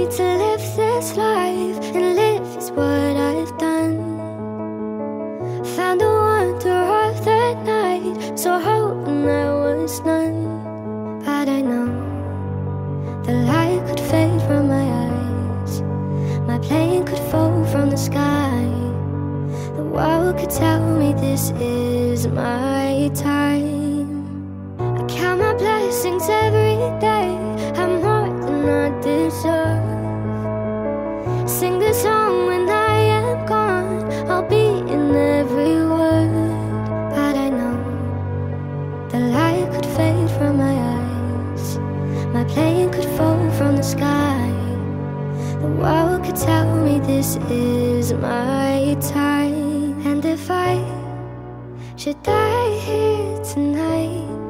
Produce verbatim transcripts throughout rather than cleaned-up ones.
need to live this life, and live is what I've done. Found the wonder of the night, so hoping there was none. But I know the light could fade from my eyes, my plane could fall from the sky. The world could tell me this is my time. I count my blessings every day, I'm more than I deserve. Sing this song when I am gone, I'll be in every word. But I know the light could fade from my eyes, my plane could fall from the sky. The world could tell me this is my time. And if I should die here tonight,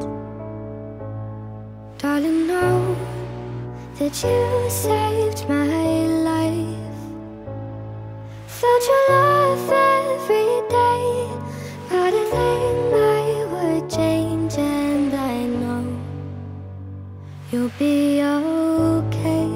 darling, know that you saved my life. Felt your love every day, not a thing I would change. And I know you'll be okay.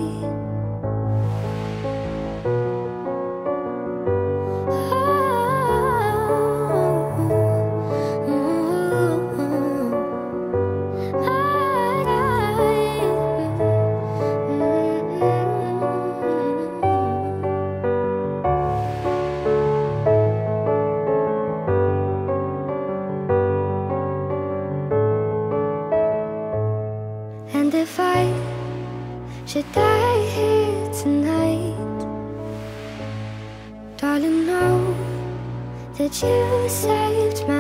And if I should die here tonight, darling, know that you saved my